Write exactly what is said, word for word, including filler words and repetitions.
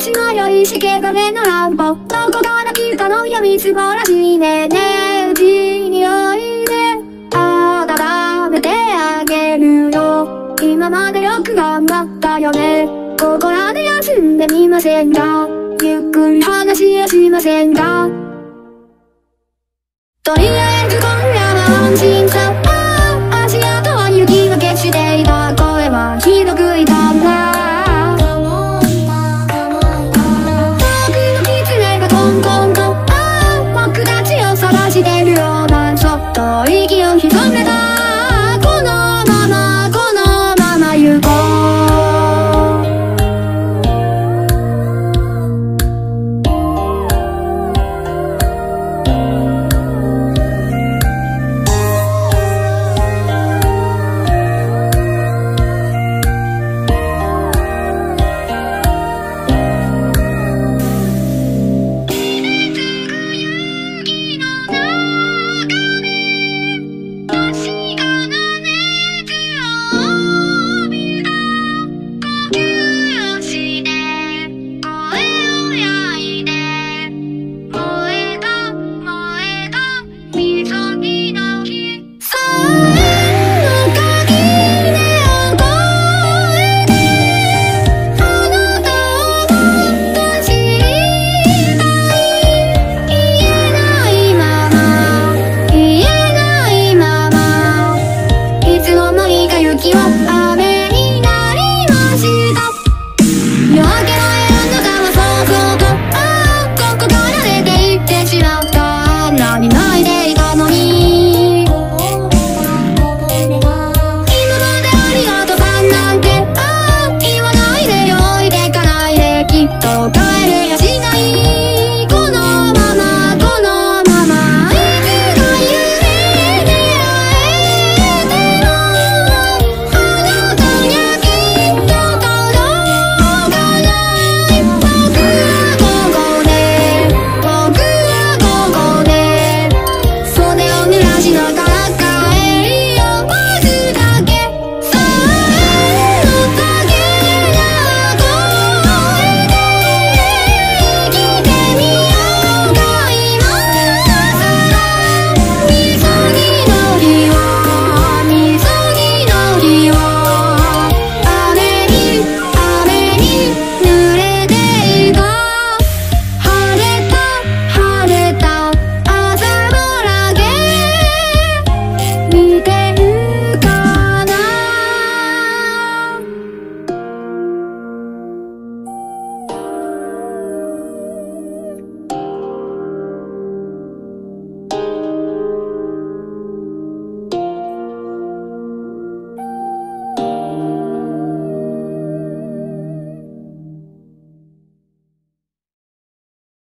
し迷いしけ影の乱歩。どこから来たのよみつぼらしいね。ねえ、うちにおいで。温めてあげるよ。今までよく頑張ったよね。ここらで休んでみませんか。ゆっくり話をしませんか。とりあえず